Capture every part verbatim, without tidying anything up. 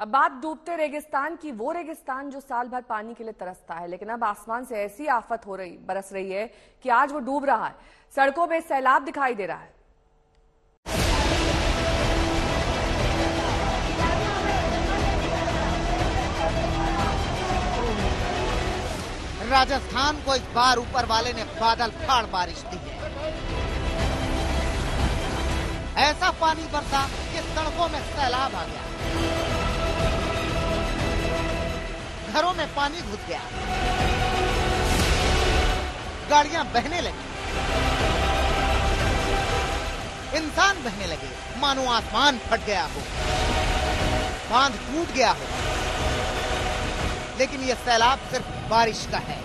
अब बात डूबते रेगिस्तान की, वो रेगिस्तान जो साल भर पानी के लिए तरसता है, लेकिन अब आसमान से ऐसी आफत हो रही बरस रही है कि आज वो डूब रहा है। सड़कों में सैलाब दिखाई दे रहा है। राजस्थान को इस बार ऊपर वाले ने बादल फाड़ बारिश दी है। ऐसा पानी बरसा कि सड़कों में सैलाब आ गया, घरों में पानी घुस गया, गाड़ियां बहने लगी, इंसान बहने लगे, मानो आसमान फट गया हो, बांध टूट गया हो। लेकिन ये सैलाब सिर्फ बारिश का है।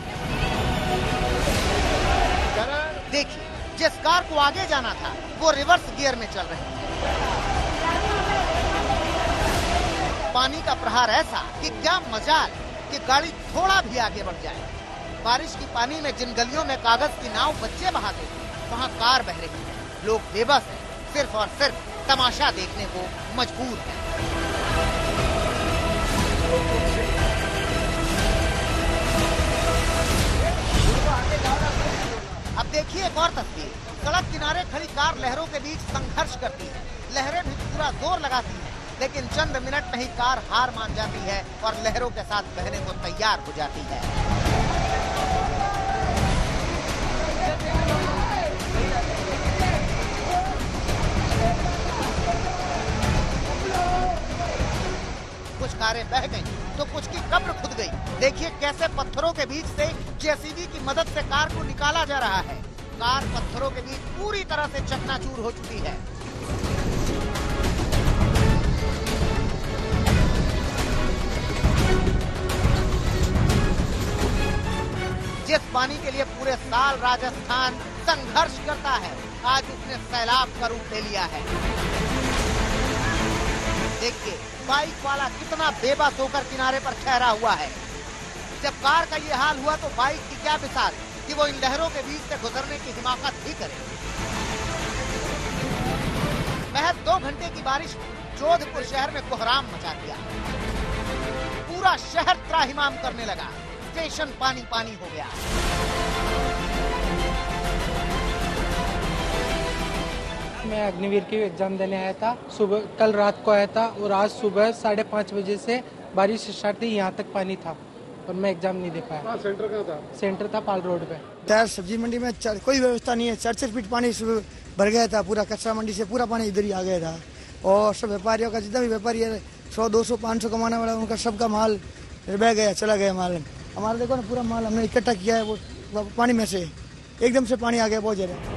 देखिए, जिस कार को आगे जाना था वो रिवर्स गियर में चल रही है। पानी का प्रहार ऐसा कि क्या मजाल कि गाड़ी थोड़ा भी आगे बढ़ जाए। बारिश की पानी में जिन गलियों में कागज की नाव बच्चे बहाते थे, वहाँ कार बह रही है। लोग बेबस हैं, सिर्फ और सिर्फ तमाशा देखने को मजबूर हैं। अब देखिए एक और तस्वीर। सड़क किनारे खड़ी कार लहरों के बीच संघर्ष करती है। लहरें भी पूरा जोर लगाती हैं, लेकिन चंद मिनट में ही कार हार मान जाती है और लहरों के साथ बहने को तैयार हो जाती है। कुछ कारें बह गईं, तो कुछ की कब्र खुद गई। देखिए कैसे पत्थरों के बीच से जेसीबी की मदद से कार को निकाला जा रहा है। कार पत्थरों के बीच पूरी तरह से चकनाचूर हो चुकी है। जिस पानी के लिए पूरे साल राजस्थान संघर्ष करता है, आज उसने सैलाब का रूप ले लिया है। देखिए बाइक वाला कितना बेबस होकर किनारे पर ठहरा हुआ है। जब कार का ये हाल हुआ तो बाइक की क्या मिसाल कि वो इन लहरों के बीच से गुजरने की हिमाकत भी करे। महज दो घंटे की बारिश जोधपुर शहर में कोहराम मचा दिया। पूरा शहर त्राहिमाम करने लगा। स्टेशन पानी पानी हो गया। मैं अग्निवीर की एग्जाम देने आया था। सुबह कल रात को आया था और आज सुबह साढ़े पाँच बजे से बारिश स्टार्ट थी, यहाँ तक पानी था और मैं एग्जाम नहीं दे पाया। सेंटर कहाँ था? सेंटर था पाल रोड पे। यार सब्जी मंडी में कोई व्यवस्था नहीं है। चार चार फीट पानी भर गया था। पूरा कचरा मंडी से पूरा पानी इधर ही आ गया था। और सब व्यापारियों का, जितना भी व्यापारी है, सौ दो सौ पाँच सौ कमाने वाला, उनका सबका माल बह गया, चला गया माल। हमारा देखो ना, पूरा माल हमने इकट्ठा किया है वो पानी में से एकदम से पानी आ गया बहुत ज्यादा।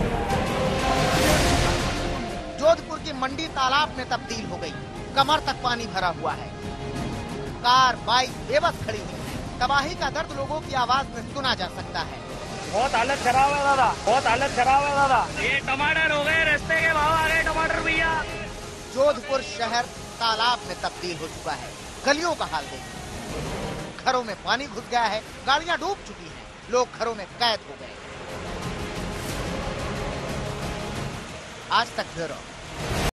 जोधपुर की मंडी तालाब में तब्दील हो गई। कमर तक पानी भरा हुआ है। कार बाइक बेबस खड़ी हुई है। तबाही का दर्द लोगों की आवाज में सुना जा सकता है। बहुत हालत खराब है दादा, बहुत हालत खराब है दादा। ये टमाटर हो गए, रास्ते के भाव आ गए टमाटर भैया। जोधपुर शहर तालाब में तब्दील हो चुका है। गलियों का हाल देखिए, घरों में पानी घुस गया है, गाड़ियां डूब चुकी हैं, लोग घरों में कैद हो गए। आज तक ब्यूरो।